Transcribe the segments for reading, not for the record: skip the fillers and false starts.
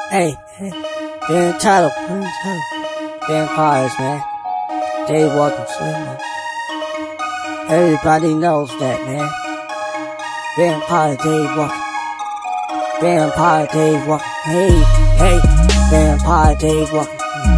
Hey, being entitled, vampires, man. Dave Walker, man. Everybody knows that, man. Vampire Dave Walker. Vampire Dave Walker. Hey, hey, Vampire Dave Walker.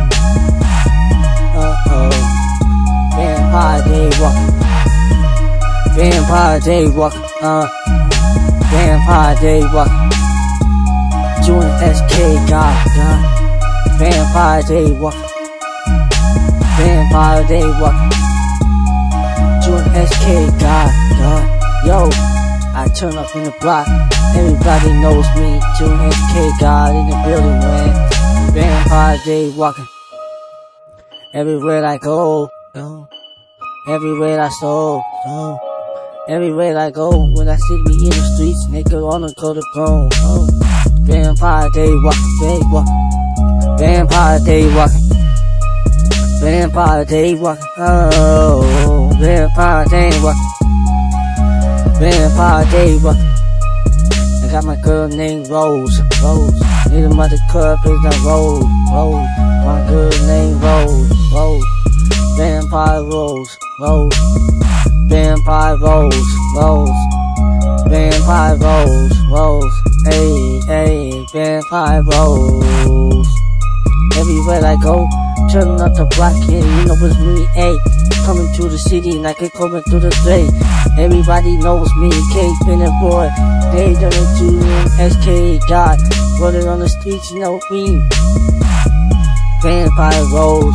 Vampire Dave Walker. Vampire Dave Walker. Vampire Dave Walker. Doing SK, God. Vampire Dave Walker. Vampire Dave Walker. Doing SK, God. Yo, I turn up in the block. Everybody knows me. Doing SK, God in the building, man. Vampire Dave Walker. Everywhere I go. Everywhere I go. Everywhere I go, when I see me in the streets, nigga wanna go to bone. Vampire Dave Walker, Dave Walker. Vampire Dave Walker. Vampire Dave Walker. Oh, Vampire Dave Walker. Vampire Dave Walker. I got my girl named Rose. In the mother club is the Rose. My girl named Rose. Vampire Rose. Vampire Rose. Vampire Rose. Hey, Vampire Rose. Everywhere I go, turning up the block, and you know it's me, ayy. Coming to the city like it coming through the day. Everybody knows me, K-Pin and boy. They done it to SK, God. Running on the streets, you know me. Vampire Rose.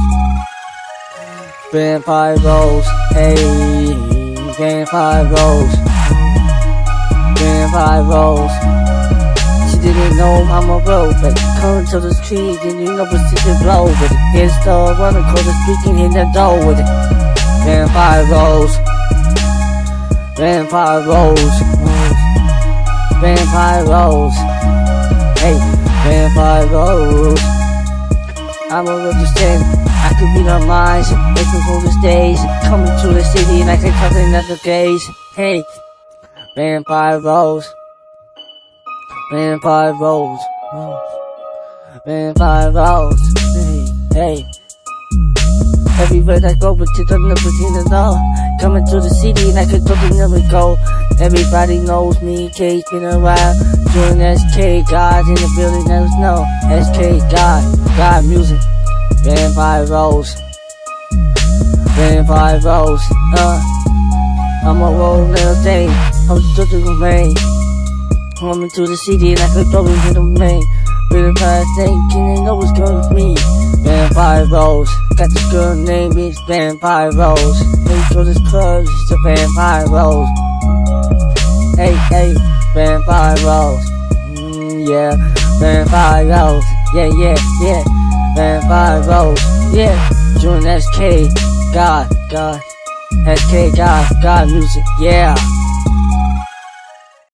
Vampire Rose. Hey, Vampire Rose. Vampire Rose. She didn't know I'm a road, but coming to the street, and you know what's in the blow with it. Here's the running across the street and hit the door with it. Vampire Rose. Vampire Rose. Vampire Rose. Hey, Vampire Rose. I'm a understand. I could read our minds, making for the days, coming to the city like I come in other days. Hey, Vampire Rose. Vampire Rose. Vampire Rose. Hey. Everywhere I go, but you don't never see the door. Coming to the city like I don't never go. Everybody knows me, K's been around. Doing SK, God in the building, let us know. SK, God music. Vampire Rose. Vampire Rose. I'm a roll little day. I'm stuck in the rain. Coming to the city like a throw into the rain. Vampire thinking they know what's going with me. Vampire Rose. Got this girl named it's Vampire Rose. Hey, go this club, it's a Vampire Rose. Hey, Vampire Rose. Yeah, Vampire Rose. Yeah. Vampire Rose. Yeah, doing SK, God. SK, God music. Yeah.